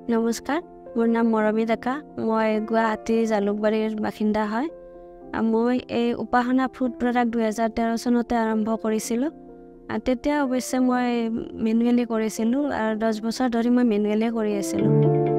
নমস্কাৰ, মোৰ নাম মৰমী ডেকা। মই গুৱাহাটী জালুকবাৰীৰ বাসিন্দা হয়। মই এই উপাসনা ফুড প্ৰডাক্ট 2013 চনতে আৰম্ভ কৰিছিলোঁ। তেতিয়া অৱশ্যে মই মেনুৱেলি কৰিছিলোঁ আৰু 10 বছৰ ধৰি মই মেনুৱেলি কৰি আছিলোঁ।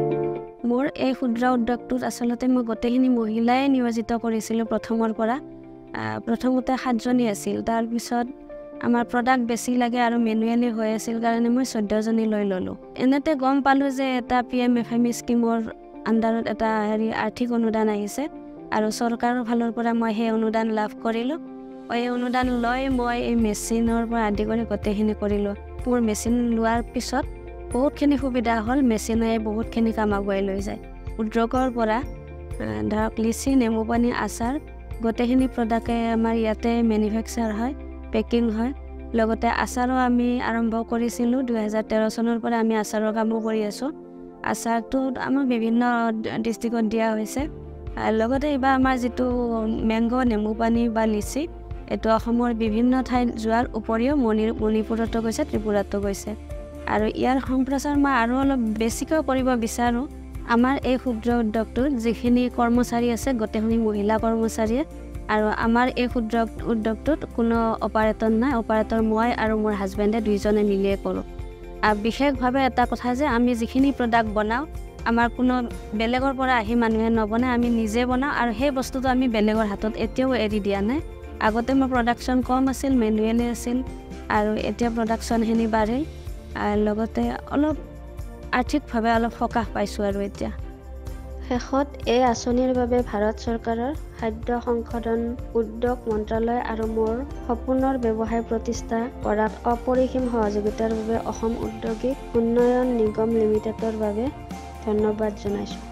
মোৰ এই ক্ষুদ্ৰ উদ্যোগটোত আচলতে মই গোটেইখিনি মহিলাই নিয়োজিত কৰিছিলোঁ প্ৰথমৰ পৰা। প্ৰথমতে 7 জনী আছিল, তাৰপিছত আমাৰ প্ৰডাক্ট বেছি লাগে আৰু মেনুৱেলি হৈ আছিল কাৰণে মই 14 জনী লৈ ল'লোঁ। এনেতে গম পালোঁ যে এটা Pmfme স্কিমৰ আণ্ডাৰত এটা আৰ্থিক অনুদান আহিছে আৰু চৰকাৰৰ ফালৰ পৰা মই সেই অনুদান লাভ কৰিলোঁ। এই অনুদান লৈ মই এই মেচিনৰ পৰা আদি কৰি গোটেইখিনি কৰিলোঁ। মোৰ মেচিন লোৱাৰ পিছত বহুতখিনি সুবিধা হ'ল। মেচিনে বহুতখিনি কাম আগুৱাই লৈ যায়। উদ্যোগৰ পৰা ধৰক লিচি, নেমু পানী, আচাৰ গোটেইখিনি প্ৰডাক্টে আমাৰ ইয়াতে মেনুফেকচাৰ হয়, পেকিং হয়। লগতে আচাৰো আমি আৰম্ভ কৰিছিলোঁ 2013 চনৰ পৰা আমি আচাৰৰ কামো কৰি আছোঁ। আচাৰটো আমাৰ বিভিন্ন ডিষ্ট্ৰিক্টত দিয়া হৈছে। লগতে এইবাৰ আমাৰ যিটো মেংগ, নেমু পানী বা লিচি, এইটো অসমৰ বিভিন্ন ঠাইত যোৱাৰ উপৰিও মণিপুৰতো গৈছে, ত্ৰিপুৰাতো গৈছে। আৰু ইয়াৰ সম্প্ৰচাৰ মই আৰু অলপ বেছিকৈ কৰিব বিচাৰোঁ। আমাৰ এই ক্ষুদ্ৰ উদ্যোগটোত যিখিনি কৰ্মচাৰী আছে গোটেইখিনি মহিলা কৰ্মচাৰীয়ে, আৰু আমাৰ এই ক্ষুদ্ৰ উদ্যোগটোত কোনো অপাৰেটৰ নাই। অপাৰেটৰ মই আৰু মোৰ হাজবেণ্ডে দুইজনে মিলিয়ে কৰোঁ। আৰু বিশেষভাৱে এটা কথা যে আমি যিখিনি প্ৰডাক্ট বনাওঁ, আমাৰ কোনো বেলেগৰ পৰা আহি মানুহে নবনায়, আমি নিজে বনাওঁ। আৰু সেই বস্তুটো আমি বেলেগৰ হাতত এতিয়াও এৰি দিয়া নাই। আগতে মোৰ প্ৰডাকশ্যন কম আছিল, মেনুৱেলি আছিল, আৰু এতিয়া প্ৰডাকশ্যনখিনি বাঢ়িল। লগতে অলপ আৰ্থিকভাৱে অলপ সকাহ পাইছোঁ আৰু এতিয়া। শেষত এই আঁচনিৰ বাবে ভাৰত চৰকাৰৰ খাদ্য সংশোধন উদ্যোগ মন্ত্ৰালয় আৰু মোৰ সপোনৰ ব্যৱসায় প্ৰতিষ্ঠা কৰাত অপৰিসীম সহযোগিতাৰ বাবে অসম ঔদ্যোগিক উন্নয়ন নিগম লিমিটেডৰ বাবে ধন্যবাদ জনাইছোঁ।